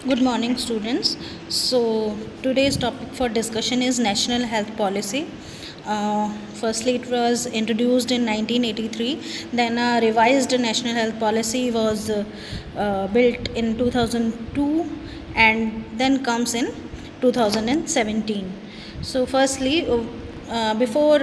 Good morning, students. So, today's topic for discussion is National Health Policy. Firstly, it was introduced in 1983. Then, a revised National Health Policy was built in 2002, and then comes in 2017. So, firstly, before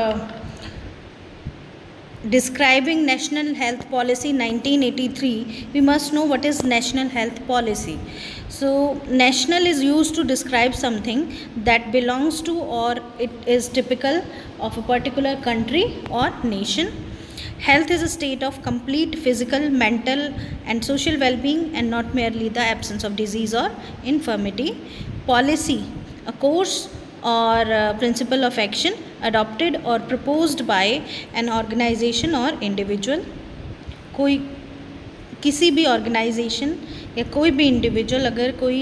describing National Health Policy 1983, we must know what is National Health Policy. So national is used to describe something that belongs to or it is typical of a particular country or nation. Health is a state of complete physical, mental and social well-being, and not merely the absence of disease or infirmity. Policy, a course or principle of action adopted or proposed by an organization or individual. कोई किसी भी organisation या कोई भी individual अगर कोई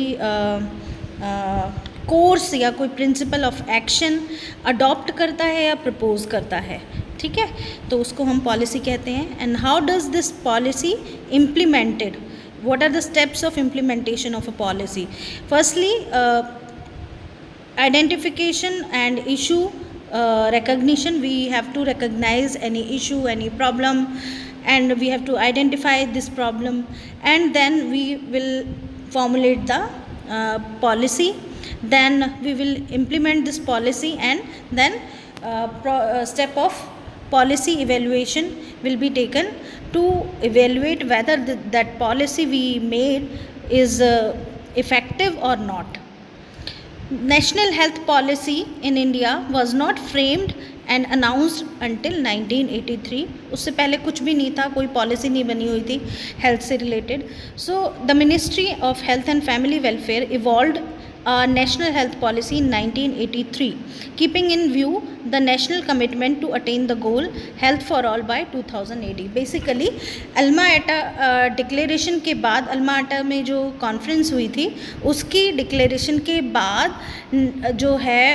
course या कोई प्रिंसिपल ऑफ एक्शन अडॉप्ट करता है या प्रपोज करता है, ठीक है, तो उसको हम पॉलिसी कहते हैं. And how does this policy implemented, what are the steps of implementation of a policy? Firstly, identification and issue recognition. We have to recognize any issue, any problem, and we have to identify this problem, and then we will formulate the policy. Then we will implement this policy, and then step of policy evaluation will be taken to evaluate whether that policy we made is effective or not. National Health Policy in India was not framed and announced until 1983. उससे पहले कुछ भी नहीं था, कोई policy नहीं बनी हुई थी हेल्थ से related. So the ministry of health and family welfare evolved National Health Policy in 1983, keeping in view the national commitment to attain the goal Health for All by 2080. Basically Alma Ata declaration के बाद, अल्मा आटा में जो conference हुई थी उसकी declaration के बाद जो है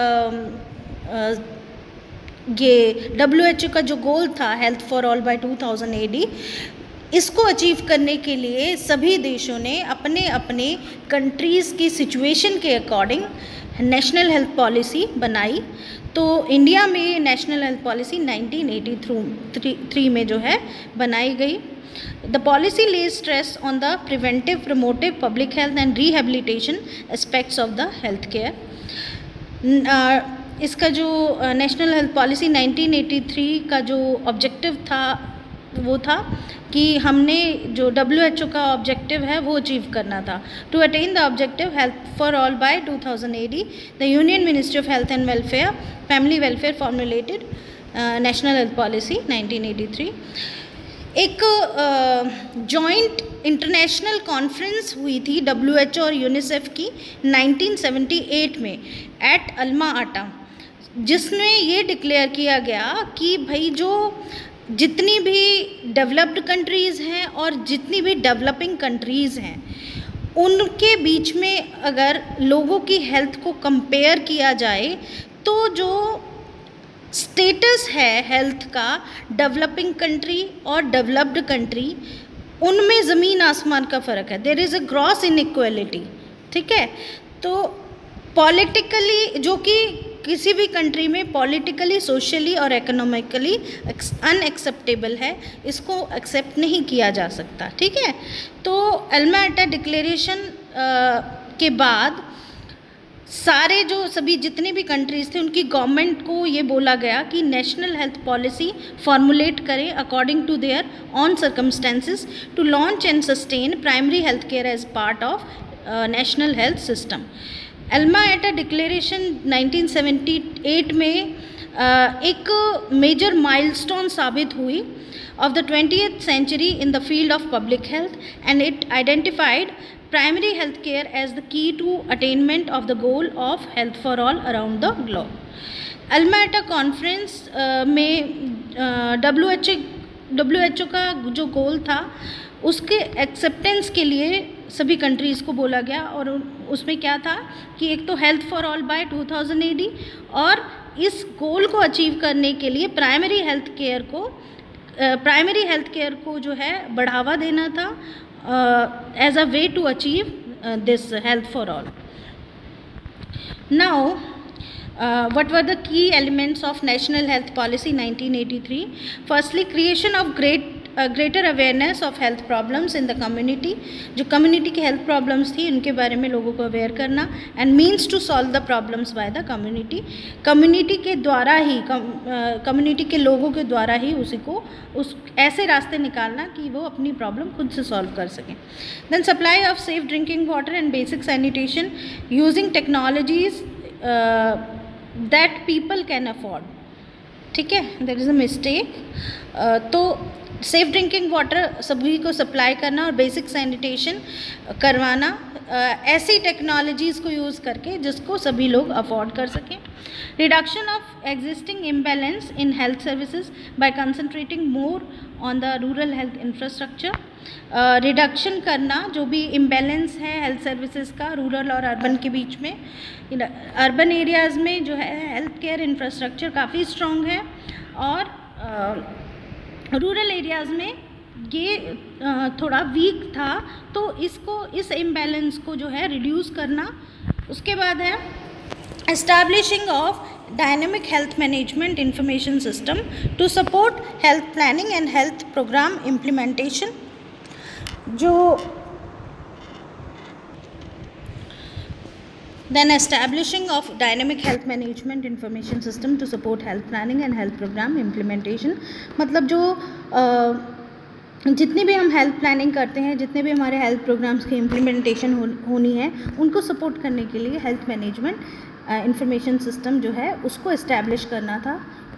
ये WHO का जो गोल था हेल्थ फॉर ऑल बाय 2080, इसको अचीव करने के लिए सभी देशों ने अपने अपने कंट्रीज़ की सिचुएशन के अकॉर्डिंग नेशनल हेल्थ पॉलिसी बनाई. तो इंडिया में नेशनल हेल्थ पॉलिसी 1983 में जो है बनाई गई. The policy lays stress on the preventive, promotive, public health and rehabilitation aspects of the health care. इसका जो नेशनल हेल्थ पॉलिसी 1983 का जो ऑब्जेक्टिव था वो था कि हमने जो WHO का ऑब्जेक्टिव है वो अचीव करना था. To attain the objective health for all by 2080, the union ministry of health and welfare, family welfare formulated national health policy 1983. एक जॉइंट इंटरनेशनल कॉन्फ्रेंस हुई थी WHO और यूनिसेफ की 1978 में एट अल्मा आटा, जिसमें ये डिक्लेयर किया गया कि भाई जो जितनी भी डेवलप्ड कंट्रीज़ हैं और जितनी भी डेवलपिंग कंट्रीज़ हैं उनके बीच में अगर लोगों की हेल्थ को कंपेयर किया जाए तो जो स्टेटस है हेल्थ का डेवलपिंग कंट्री और डेवलप्ड कंट्री, उनमें ज़मीन आसमान का फ़र्क है. There is a gross inequality, ठीक है. तो पॉलिटिकली जो कि किसी भी कंट्री में पॉलिटिकली, सोशली और इकोनॉमिकली अनएक्सेप्टेबल है, इसको एक्सेप्ट नहीं किया जा सकता, ठीक है. तो अल्मा आटा डिक्लेरेशन के बाद सारे जो सभी जितने भी कंट्रीज़ थे उनकी गवर्नमेंट को ये बोला गया कि नेशनल हेल्थ पॉलिसी फॉर्मुलेट करें according to their own circumstances to launch and sustain primary health care as part of national health system. Alma Ata declaration 1978 में एक मेजर माइलस्टोन साबित हुई of the 20th century in the field of public health, and it identified primary health care as the key to attainment of the goal of health for all around the globe. Alma आटा conference में WHO का जो गोल था उसके acceptance के लिए सभी countries को बोला गया, और उसमें क्या था कि एक तो हेल्थ फॉर ऑल बाय 2080, और इस गोल को अचीव करने के लिए प्राइमरी हेल्थ केयर को जो है बढ़ावा देना था as a way to achieve this health for all. Now, what were the key elements of National Health Policy 1983? Firstly, creation of greater awareness of health problems in the community. जो community की health problems थी उनके बारे में लोगों को aware करना, and means to solve the problems by the community. community के द्वारा ही community के लोगों के द्वारा ही उसी को उस ऐसे रास्ते निकालना कि वो अपनी problem खुद से solve कर सकें. Then supply of safe drinking water and basic sanitation using technologies that people can afford. ठीक है, there is a mistake. तो सेफ ड्रिंकिंग वाटर सभी को सप्लाई करना और बेसिक सैनिटेशन करवाना ऐसी टेक्नोलॉजीज़ को यूज़ करके जिसको सभी लोग अफोर्ड कर सकें. Reduction of existing imbalance in health services by concentrating more on the rural health infrastructure. Reduction करना जो भी इम्बैलेंस है हेल्थ सर्विसेज का रूरल और अर्बन के बीच में. अर्बन एरियाज़ में जो है हेल्थ केयर इंफ्रास्ट्रक्चर काफ़ी स्ट्रॉन्ग है और रूरल एरियाज़ में ये थोड़ा वीक था, तो इसको इस इम्बैलेंस को जो है रिड्यूस करना. उसके बाद है establishing of dynamic health management information system to support health planning and health program implementation. Then establishing of dynamic health management information system to support health planning and health program implementation. मतलब जो जितनी भी हम health planning करते हैं, जितने भी हमारे हेल्थ प्रोग्राम्स की इम्प्लीमेंटेशन होनी है, उनको सपोर्ट करने के लिए हेल्थ मैनेजमेंट इंफॉर्मेशन सिस्टम जो है उसको इस्टेब्लिश करना था,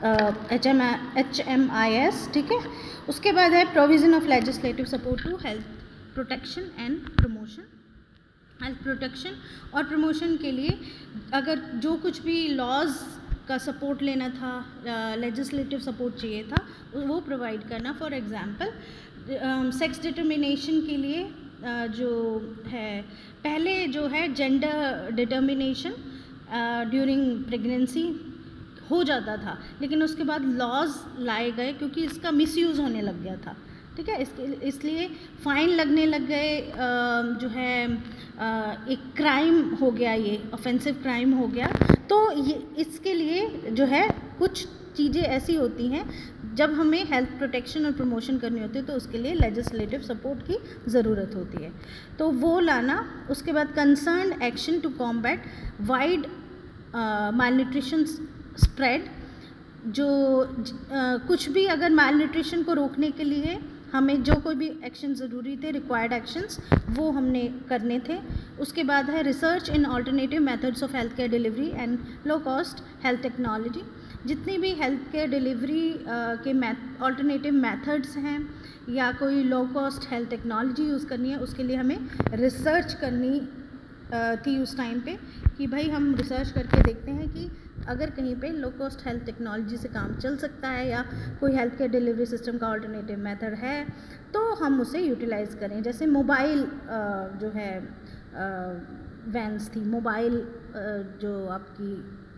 HMIS. ठीक है. उसके बाद है provision of legislative support to health protection and promotion. Health protection और प्रमोशन के लिए अगर जो कुछ भी लॉज का सपोर्ट लेना था, लेजिस्लेटिव सपोर्ट चाहिए था, वो प्रोवाइड करना. फॉर एग्जांपल सेक्स डिटर्मिनेशन के लिए जो है पहले जो है जेंडर डिटर्मिनेशन ड्यूरिंग प्रेगनेंसी हो जाता था, लेकिन उसके बाद लॉज लाए गए क्योंकि इसका मिसयूज़ होने लग गया था. ठीक है. इसलिए फ़ाइन लगने लग गए, जो है एक क्राइम हो गया, ये ऑफेंसिव क्राइम हो गया. तो ये इसके लिए जो है कुछ चीज़ें ऐसी होती हैं जब हमें हेल्थ प्रोटेक्शन और प्रमोशन करनी होती है तो उसके लिए लेजिस्लेटिव सपोर्ट की ज़रूरत होती है, तो वो लाना. उसके बाद concern action to combat wide malnutrition spread. जो कुछ भी अगर मालन्यूट्रिशन को रोकने के लिए हमें जो कोई भी एक्शन ज़रूरी थे, रिक्वायर्ड एक्शंस, वो हमने करने थे. उसके बाद है research in alternative methods of health care delivery and low cost health technology. जितनी भी हेल्थ केयर डिलीवरी के अल्टरनेटिव मेथड्स हैं या कोई low cost health technology use करनी है, उसके लिए हमें रिसर्च करनी थी उस टाइम पे कि भाई हम रिसर्च करके देखते हैं कि अगर कहीं पे लो कॉस्ट हेल्थ टेक्नोलॉजी से काम चल सकता है या कोई हेल्थ केयर डिलीवरी सिस्टम का अल्टरनेटिव मेथड है तो हम उसे यूटिलाइज़ करें. जैसे मोबाइल जो है वैन्स थी, मोबाइल जो आपकी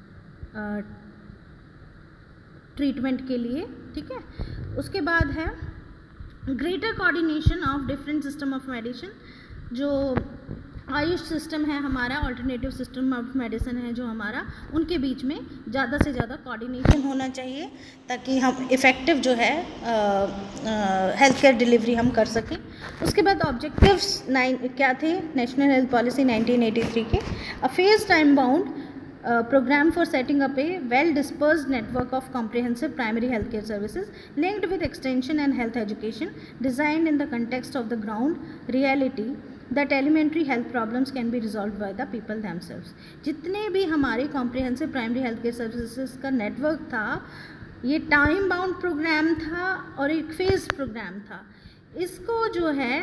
ट्रीटमेंट के लिए. ठीक है. उसके बाद है greater coordination of different system of medicine. जो आयुष सिस्टम है हमारा, अल्टरनेटिव सिस्टम ऑफ मेडिसिन है जो हमारा, उनके बीच में ज़्यादा से ज़्यादा कोऑर्डिनेशन होना चाहिए ताकि हम इफ़ेक्टिव जो है हेल्थ केयर डिलीवरी हम कर सकें. उसके बाद ऑब्जेक्टिव्स क्या थे नेशनल हेल्थ पॉलिसी 1983 के. A phase time bound program for setting up a well dispersed network of comprehensive primary healthcare services linked with extension and health education, designed in the context of the ground reality that elementary health problems can be resolved by the people themselves. जितने भी हमारे comprehensive primary healthcare services का network था, ये time bound programme था और एक phase programme था. इसको जो है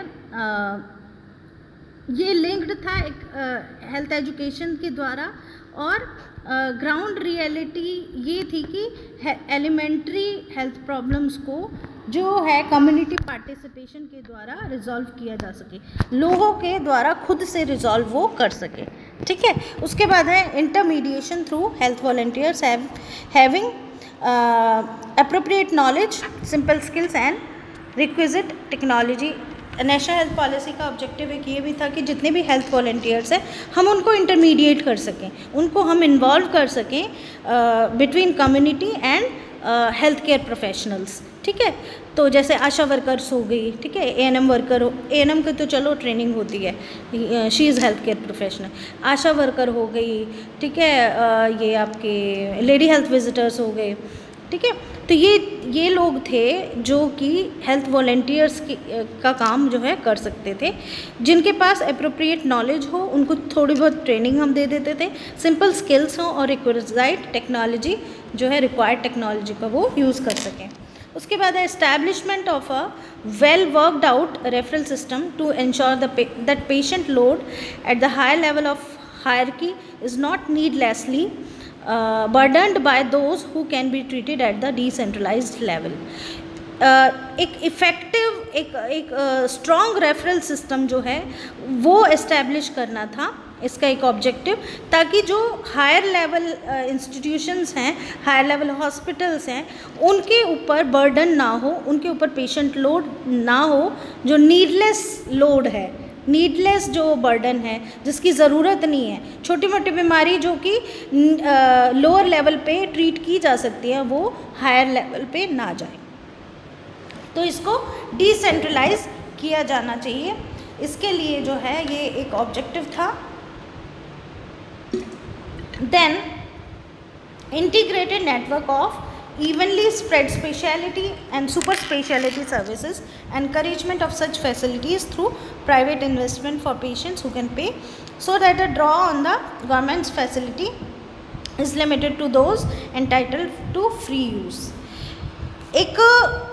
ये लिंक्ड था एक हेल्थ एजुकेशन के द्वारा और ग्राउंड रियलिटी ये थी कि एलिमेंट्री हेल्थ प्रॉब्लम्स को जो है कम्युनिटी पार्टिसिपेशन के द्वारा रिजॉल्व किया जा सके, लोगों के द्वारा खुद से रिजॉल्व वो कर सके. ठीक है. उसके बाद है intermediation through health volunteers having appropriate knowledge, simple skills and requisite technology national health policy का ऑब्जेक्टिव एक ये भी था कि जितने भी हेल्थ वॉलंटियर्स हैं हम उनको इंटरमीडिएट कर सकें, उनको हम इन्वॉल्व कर सकें between community and health care professionals, ठीक है। तो जैसे आशा वर्कर्स हो गई, ठीक है, एएनएम वर्कर हो, एएनएम की तो चलो ट्रेनिंग होती है, she is health care professional, ASHA worker हो गई, ठीक है, ये आपके लेडी हेल्थ विजिटर्स हो गए, ठीक है। तो ये लोग थे जो कि हेल्थ वॉलंटियर्स का काम जो है कर सकते थे, जिनके पास अप्रोप्रिएट नॉलेज हो, उनको थोड़ी बहुत ट्रेनिंग हम दे देते थे, सिंपल स्किल्स हों और रिक्वायर्ड टेक्नोलॉजी जो है रिक्वायर्ड टेक्नोलॉजी का वो यूज़ कर सकें। उसके बाद है establishment of a well worked out referral system to ensure that patient load at the higher level of hierarchy is not needlessly burdened by those who can be treated at the decentralized level. एक effective एक strong referral system जो है वो establish करना था इसका एक objective, ताकि जो हायर लेवल इंस्टीट्यूशंस हैं, हायर लेवल हॉस्पिटल्स हैं, उनके ऊपर बर्डन ना हो, उनके ऊपर पेशेंट लोड ना हो, जो नीडलेस लोड है, नीडलेस जो बर्डन है जिसकी ज़रूरत नहीं है, छोटी मोटी बीमारी जो कि लोअर लेवल पे ट्रीट की जा सकती है वो हायर लेवल पे ना जाए, तो इसको डिसेंट्रलाइज किया जाना चाहिए। इसके लिए जो है ये एक ऑब्जेक्टिव था। Then integrated network of evenly spread specialty and super specialty services, encouragement of such facilities through private investment for patients who can pay, so that the draw on the government's facility is limited to those entitled to free use. एक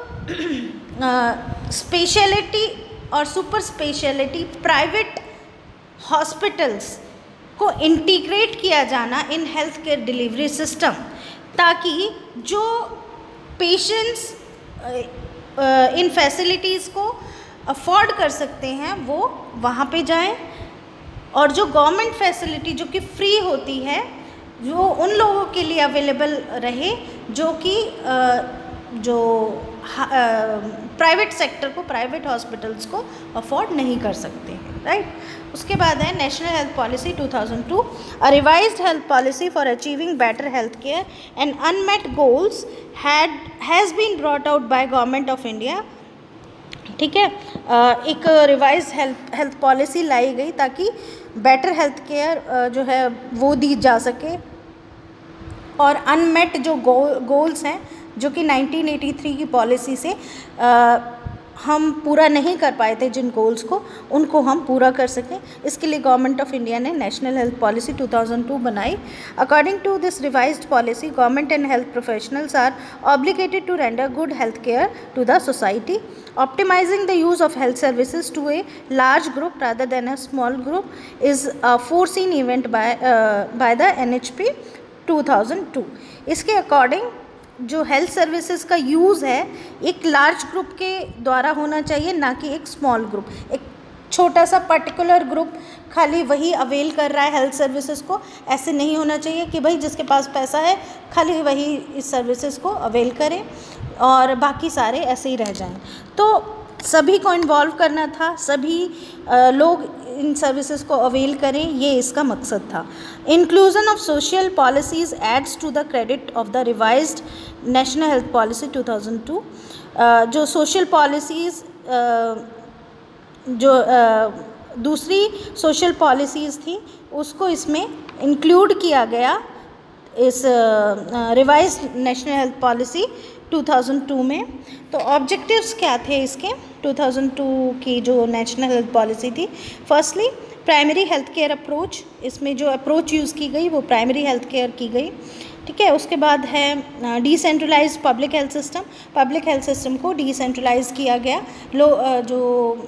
speciality और super speciality private hospitals को integrate किया जाना in health care delivery system, ताकि जो patients in facilities को afford कर सकते हैं वो वहाँ पे जाएं, और जो गवर्नमेंट फैसिलिटी जो कि फ्री होती है वो उन लोगों के लिए अवेलेबल रहे जो कि जो प्राइवेट सेक्टर को, प्राइवेट हॉस्पिटल्स को अफोर्ड नहीं कर सकते हैं, राइट। उसके बाद है national health policy 2002, a revised health policy for achieving better health care and unmet goals has been brought out by government of India, ठीक है। एक रिवाइज हेल्थ पॉलिसी लाई गई ताकि बेटर हेल्थ केयर जो है वो दी जा सके, और अनमेट जो गोल्स हैं जो कि 1983 की पॉलिसी से हम पूरा नहीं कर पाए थे, जिन गोल्स को, उनको हम पूरा कर सकें, इसके लिए गवर्नमेंट ऑफ इंडिया ने नेशनल हेल्थ पॉलिसी 2002 बनाई। According to this revised policy, government and health professionals are obligated to render good health care to the society, optimizing the use of health services to a large group rather than a small group is a foreseen event by the NHP 2002. इसके according जो health services का use है एक large group के द्वारा होना चाहिए, ना कि एक स्मॉल ग्रुप, एक छोटा सा पर्टिकुलर ग्रुप खाली वही अवेल कर रहा है हेल्थ सर्विसेज को। ऐसे नहीं होना चाहिए कि भाई जिसके पास पैसा है खाली वही इस सर्विसेज को अवेल करें और बाकी सारे ऐसे ही रह जाएं। तो सभी को इन्वॉल्व करना था, सभी लोग इन सर्विसेज को अवेल करें, ये इसका मकसद था। Inclusion of social policies adds to the credit of the revised national health policy 2002। जो सोशल पॉलिसीज़ जो दूसरी सोशल पॉलिसीज़ थी उसको इसमें इंक्लूड किया गया इस रिवाइज्ड नेशनल हेल्थ पॉलिसी 2002 में। तो ऑब्जेक्टिव्स क्या थे इसके 2002 की जो नेशनल हेल्थ पॉलिसी थी? Firstly primary health care approach, इसमें जो अप्रोच यूज़ की गई वो प्राइमरी हेल्थ केयर की गई, ठीक है। उसके बाद है decentralize public health system, public health system को डिसेंट्रलाइज किया गया। जो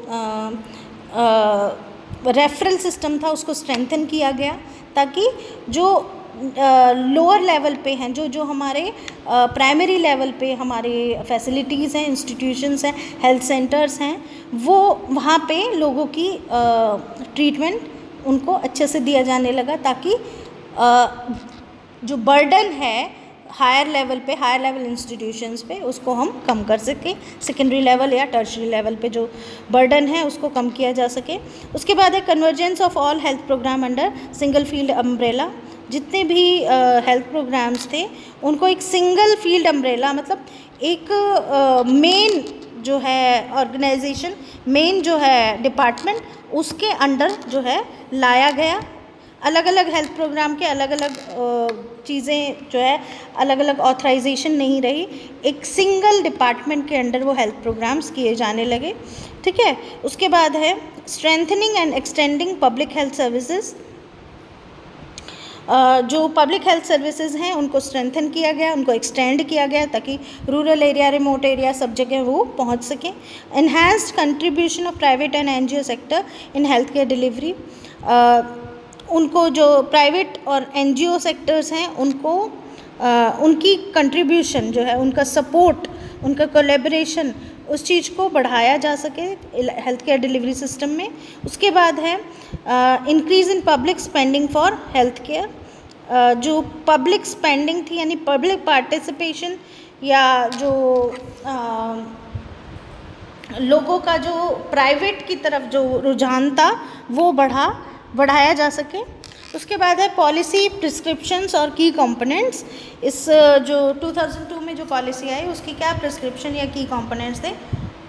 रेफरल सिस्टम था उसको स्ट्रेंथन किया गया, ताकि जो लोअर लेवल पे हैं, जो हमारे प्राइमरी लेवल पे हमारे फैसिलिटीज़ हैं, इंस्टीट्यूशंस हैं, हेल्थ सेंटर्स हैं, वो वहाँ पे लोगों की ट्रीटमेंट उनको अच्छे से दिया जाने लगा, ताकि जो बर्डन है हायर लेवल पे, हायर लेवल इंस्टीट्यूशंस पे उसको हम कम कर सकें, सेकेंडरी लेवल या टर्शरी लेवल पे जो बर्डन है उसको कम किया जा सके। उसके बाद है convergence of all health program under single field umbrella. जितने भी हेल्थ प्रोग्राम्स थे उनको एक सिंगल फील्ड अम्ब्रेला, मतलब एक मेन जो है ऑर्गेनाइजेशन, मेन जो है डिपार्टमेंट, उसके अंडर जो है लाया गया। अलग अलग हेल्थ प्रोग्राम के अलग अलग चीज़ें जो है, अलग अलग ऑथराइजेशन नहीं रही, एक सिंगल डिपार्टमेंट के अंडर वो हेल्थ प्रोग्राम्स किए जाने लगे। ठीक है, उसके बाद है strengthening and extending public health services. जो पब्लिक हेल्थ सर्विसेज हैं उनको स्ट्रेंथन किया गया, उनको एक्सटेंड किया गया ताकि रूरल एरिया, रिमोट एरिया सब जगह वो पहुंच सकें। Enhanced contribution of private and NGO sector in health care delivery. उनको जो प्राइवेट और एनजीओ सेक्टर्स हैं उनको उनकी कंट्रीब्यूशन जो है, उनका सपोर्ट, उनका कोलैबोरेशन, उस चीज़ को बढ़ाया जा सके हेल्थ केयर डिलीवरी सिस्टम में। उसके बाद है increase in public spending for health care. जो पब्लिक स्पेंडिंग थी यानी पब्लिक पार्टिसिपेशन या जो लोगों का जो प्राइवेट की तरफ जो रुझान था वो बढ़ाया जा सके। उसके बाद है पॉलिसी, प्रिस्क्रिप्शंस और की कंपोनेंट्स। इस जो 2002 में जो पॉलिसी आई उसकी क्या प्रिस्क्रिप्शन या की कंपोनेंट्स थे।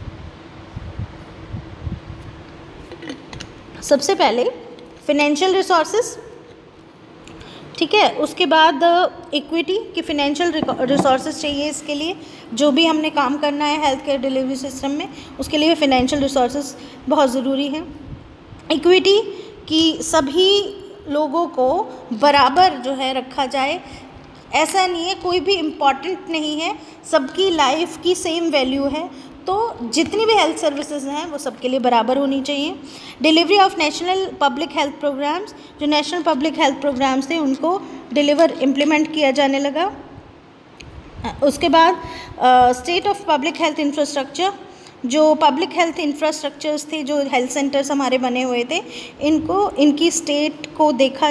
सबसे पहले फिनेंशियल रिसोर्सेज, ठीक है। उसके बाद इक्विटी की फिनेंशियल रिसोर्सेज चाहिए इसके लिए, जो भी हमने काम करना है हेल्थ केयर डिलीवरी सिस्टम में उसके लिए फिनेंशियल रिसोर्सेज बहुत ज़रूरी है। इक्विटी कि सभी लोगों को बराबर जो है रखा जाए, ऐसा नहीं है कोई भी इम्पॉर्टेंट नहीं है, सबकी लाइफ की सेम वैल्यू है, तो जितनी भी हेल्थ सर्विसेज हैं वो सबके लिए बराबर होनी चाहिए। Delivery of national public health programs, जो नेशनल पब्लिक हेल्थ प्रोग्राम्स थे उनको इम्प्लीमेंट किया जाने लगा। उसके बाद state of public health infrastructure, जो पब्लिक हेल्थ इंफ्रास्ट्रक्चर्स थे, जो हेल्थ सेंटर्स हमारे बने हुए थे, इनकी स्टेट को देखा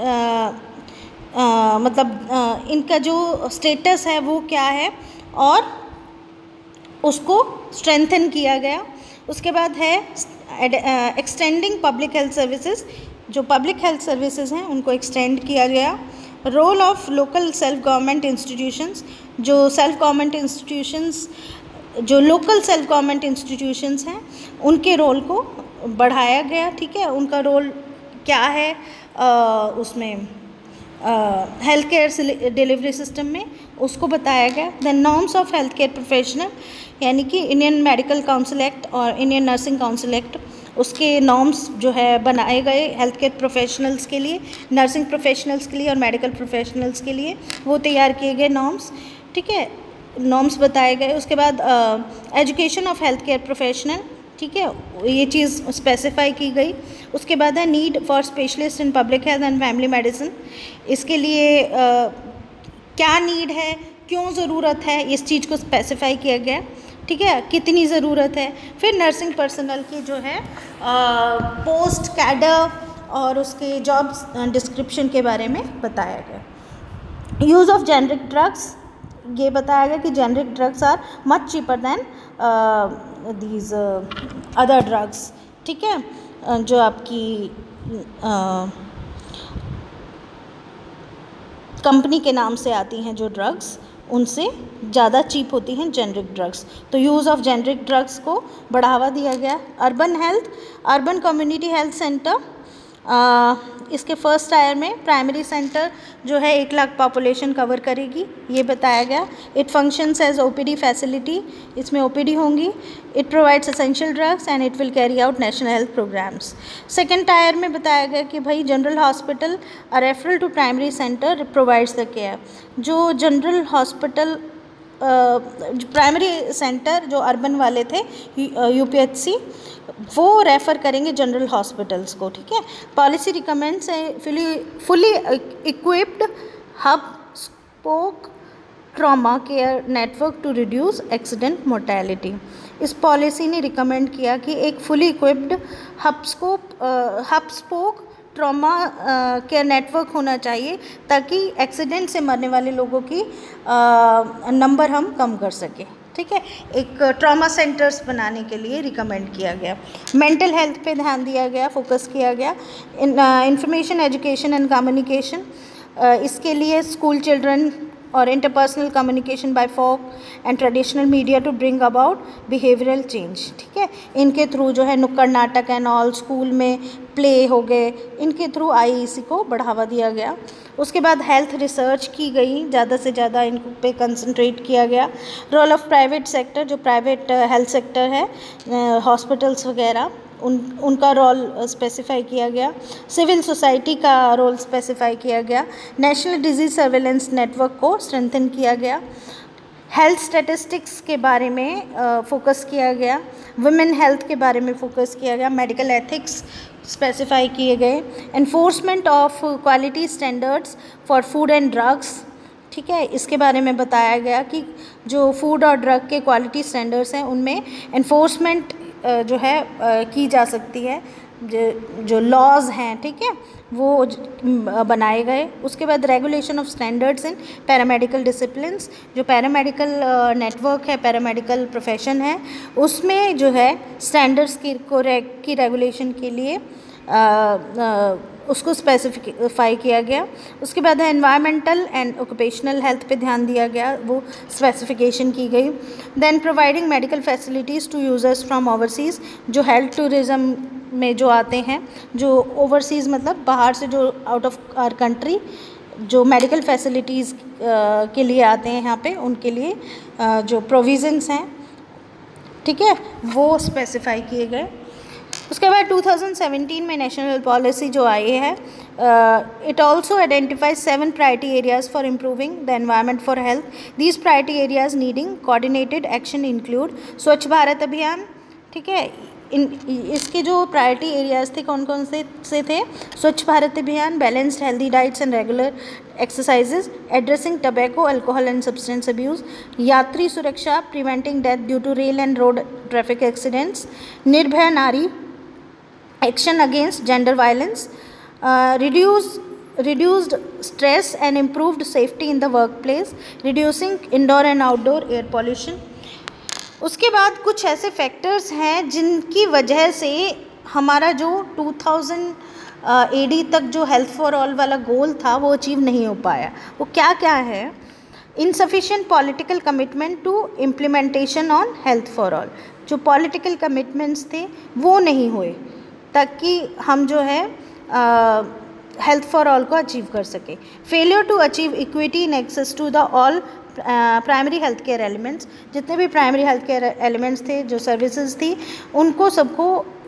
मतलब इनका जो स्टेटस है वो क्या है और उसको स्ट्रेंथन किया गया। उसके बाद है एक्सटेंडिंग पब्लिक हेल्थ सर्विसेज, जो पब्लिक हेल्थ सर्विसेज हैं उनको एक्सटेंड किया गया। Role of local self government institutions, जो सेल्फ गवर्नमेंट इंस्टीट्यूशंस, जो लोकल सेल्फ गवर्नमेंट इंस्टीट्यूशंस हैं उनके रोल को बढ़ाया गया। ठीक है, उनका रोल क्या है उसमें हेल्थ केयर डिलीवरी सिस्टम में उसको बताया गया। The norms of health care professional, यानी कि इंडियन मेडिकल काउंसिल एक्ट और इंडियन नर्सिंग काउंसिल एक्ट, उसके नॉर्म्स जो है बनाए गए हेल्थ केयर प्रोफेशनल्स के लिए, नर्सिंग प्रोफेशनल्स के लिए और मेडिकल प्रोफेशनल्स के लिए वो तैयार किए गए नॉर्म्स। ठीक है, नॉर्म्स बताए गए। उसके बाद education of health care professional, ठीक है, ये चीज़ स्पेसिफाई की गई। उसके बाद है need for specialist in public health and family medicine, इसके लिए क्या नीड है, क्यों ज़रूरत है, इस चीज़ को स्पेसिफाई किया गया। ठीक है, कितनी ज़रूरत है। फिर नर्सिंग पर्सनल की जो है पोस्ट, कैडर और उसके जॉब डिस्क्रिप्शन के बारे में बताया गया। यूज़ ऑफ जेनरिक ड्रग्स, ये बताया गया कि generic drugs are much cheaper than these other drugs. ठीक है, जो आपकी कंपनी के नाम से आती हैं जो ड्रग्स, उनसे ज़्यादा चीप होती हैं जेनरिक ड्रग्स, तो यूज़ ऑफ जेनरिक ड्रग्स को बढ़ावा दिया गया। Urban health, urban community health centre, इसके फर्स्ट टायर में प्राइमरी सेंटर जो है 1 लाख पॉपुलेशन कवर करेगी, ये बताया गया। It functions as OPD facility, इसमें ओपीडी होंगी। It provides essential drugs and it will carry out national health programmes. Second tier में बताया गया कि भाई general hospital referral to primary centre provides the care, जो जनरल हॉस्पिटल प्राइमरी सेंटर जो urban वाले थे यूपीएचसी, वो रेफ़र करेंगे जनरल हॉस्पिटल्स को। ठीक है, policy recommends fully equipped hub spoke trauma care network to reduce accident mortality. इस पॉलिसी ने रिकमेंड किया कि एक fully equipped hub spoke trauma care network होना चाहिए ताकि एक्सीडेंट से मरने वाले लोगों की नंबर हम कम कर सकें। ठीक है, एक ट्रॉमा सेंटर्स बनाने के लिए रिकमेंड किया गया। मेंटल हेल्थ पे ध्यान दिया गया, फोकस किया गया। इंफॉर्मेशन एजुकेशन एंड कम्युनिकेशन, इसके लिए स्कूल चिल्ड्रन और interpersonal communication by folk and traditional media to bring about behavioural change. ठीक है, इनके थ्रू जो है नुक्कड़ नाटक एंड ऑल, स्कूल में प्ले हो गए, इनके थ्रू आईईसी को बढ़ावा दिया गया। उसके बाद हेल्थ रिसर्च की गई, ज़्यादा से ज़्यादा इन पे कंसंट्रेट किया गया। रोल ऑफ प्राइवेट सेक्टर, जो प्राइवेट हेल्थ सेक्टर है, हॉस्पिटल्स वगैरह, उनका रोल स्पेसिफाई किया गया। सिविल सोसाइटी का रोल स्पेसिफाई किया गया। नेशनल डिजीज़ सर्वेलेंस नेटवर्क को स्ट्रेंथन किया गया। हेल्थ स्टैटिस्टिक्स के बारे में फोकस किया गया। वुमेन हेल्थ के बारे में फोकस किया गया। मेडिकल एथिक्स स्पेसिफाई किए गए। Enforcement of quality standards for food and drugs, ठीक है, इसके बारे में बताया गया कि जो फूड और ड्रग के क्वालिटी स्टैंडर्ड्स हैं उनमें एनफोर्समेंट जो है की जा सकती है, जो लॉज हैं, ठीक है, वो बनाए गए। उसके बाद regulation of standards in paramedical disciplines, जो पैरामेडिकल नेटवर्क है, पैरामेडिकल प्रोफेशन है, उसमें जो है स्टैंडर्ड्स की रेगुलेशन के लिए उसको स्पेसिफाई किया गया। उसके बाद है एनवायरमेंटल एंड ऑक्यूपेशनल हेल्थ पे ध्यान दिया गया, वो स्पेसिफिकेशन की गई। Then providing medical facilities to users from overseas, जो हेल्थ टूरिज़्म में जो आते हैं, जो ओवरसीज़ मतलब बाहर से, जो आउट ऑफ आवर कंट्री जो मेडिकल फैसिलिटीज़ के लिए आते हैं यहाँ पे, उनके लिए जो प्रोविज़न्स हैं, ठीक है, वो स्पेसिफाई किए गए। उसके बाद 2017 में नेशनल हेल्थ पॉलिसी जो आई है, it also identifies 7 priority areas for improving the environment for health. These priority areas needing coordinated action include Swachh Bharat अभियान, ठीक है, इसके जो प्रायोरिटी एरियाज़ थे कौन कौन से थे? Swachh Bharat Abhiyan, balanced healthy diets and regular exercises, addressing tobacco, alcohol and substance abuse, यात्री सुरक्षा, preventing death due to rail and road traffic accidents, Nirbhaya Nari, action against gender violence, reduced stress and improved safety in the workplace, reducing indoor and outdoor air pollution। उसके बाद कुछ ऐसे factors हैं जिनकी वजह से हमारा जो 2000 AD तक जो हेल्थ फॉर ऑल वाला गोल था वो अचीव नहीं हो पाया। वो क्या क्या है? Insufficient political commitment to implementation on health for all, जो पॉलिटिकल कमिटमेंट्स थे वो नहीं हुए ताकि हम जो है हेल्थ फॉर ऑल को अचीव कर सके। Failure to achieve equity in access to the all primary health care elements, जितने भी प्राइमरी हेल्थ केयर एलिमेंट्स थे, जो सर्विसेज थी, उनको सबको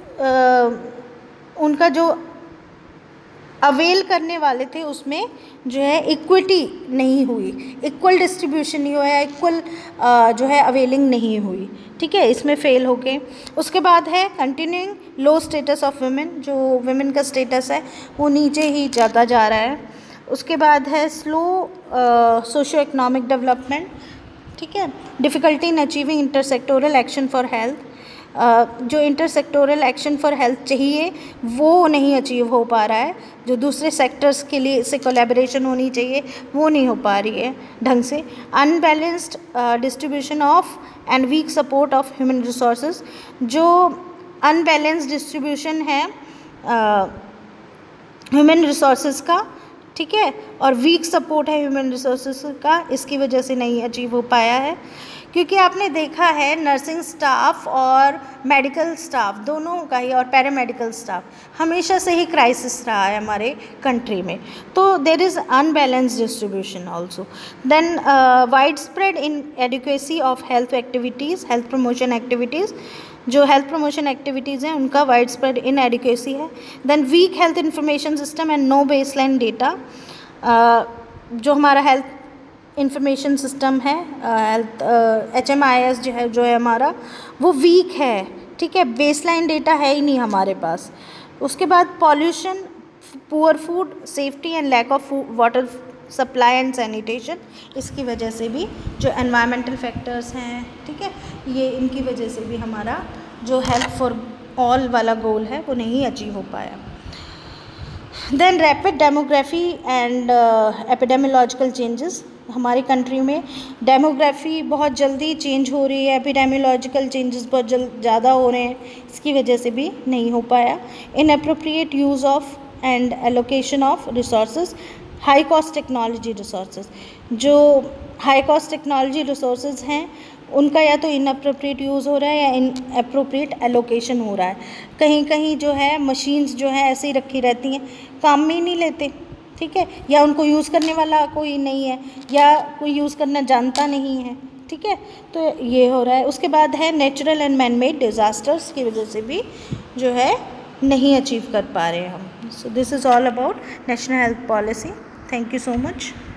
उनका जो अवेल करने वाले थे उसमें जो है इक्विटी नहीं हुई, इक्वल डिस्ट्रीब्यूशन नहीं हुआ, इक्वल जो है अवेलिंग नहीं हुई, ठीक है, इसमें फेल हो गए। उसके बाद है continuing low status of women, जो वुमेन का स्टेटस है वो नीचे ही जाता जा रहा है। उसके बाद है स्लो सोशो इकोनॉमिक डेवलपमेंट, ठीक है, difficulty in achieving intersectoral action for health, जो इंटरसेक्टोरल एक्शन फॉर हेल्थ चाहिए वो नहीं अचीव हो पा रहा है, जो दूसरे सेक्टर्स के लिए से कोलैबोरेशन होनी चाहिए वो नहीं हो पा रही है ढंग से। Unbalanced distribution of and weak support of human resources, जो अनबैलेंस्ड डिस्ट्रीब्यूशन है ह्यूमन रिसोर्सेज का, ठीक है, और वीक सपोर्ट है ह्यूमन रिसोर्सेज का, इसकी वजह से नहीं अचीव हो पाया है। क्योंकि आपने देखा है नर्सिंग स्टाफ और मेडिकल स्टाफ दोनों का ही, और पैरामेडिकल स्टाफ हमेशा से ही क्राइसिस रहा है हमारे कंट्री में, तो there is unbalanced distribution also. Then widespread inadequacy of health activities, health promotion activities, जो हेल्थ प्रमोशन एक्टिविटीज़ हैं उनका वाइड स्प्रेड इन एडिक्वेसी है। Then weak health information system and no baseline data, जो हमारा health information system है, health HMIS जो है हमारा, वो वीक है, ठीक है, बेसलाइन डेटा है ही नहीं हमारे पास। उसके बाद pollution, poor food safety and lack of water supply and sanitation, इसकी वजह से भी जो एनवायरमेंटल फैक्टर्स हैं, ठीक है, ये इनकी वजह से भी हमारा जो हेल्थ फॉर ऑल वाला गोल है वो नहीं अचीव हो पाया। Then rapid demography and epidemiological changes. हमारी कंट्री में डेमोग्राफी बहुत जल्दी चेंज हो रही है, एपिडेमियोलॉजिकल चेंजेस बहुत ज़्यादा हो रहे हैं, इसकी वजह से भी नहीं हो पाया। Inappropriate use of and allocation of resources, high cost technology resources. जो हाई कॉस्ट टेक्नोलॉजी रिसोर्सेज हैं उनका या तो इनअप्रोप्रिएट यूज़ हो रहा है या इनअप्रोप्रिएट एलोकेशन हो रहा है। कहीं कहीं जो है मशीन्स जो है ऐसे ही रखी रहती हैं, काम में ही नहीं लेते, ठीक है, या उनको यूज़ करने वाला कोई नहीं है या कोई यूज़ करना जानता नहीं है, ठीक है, तो ये हो रहा है। उसके बाद है natural and man made disasters की वजह से भी जो है नहीं अचीव कर पा रहे हम। So this is all about national health policy. Thank you so much.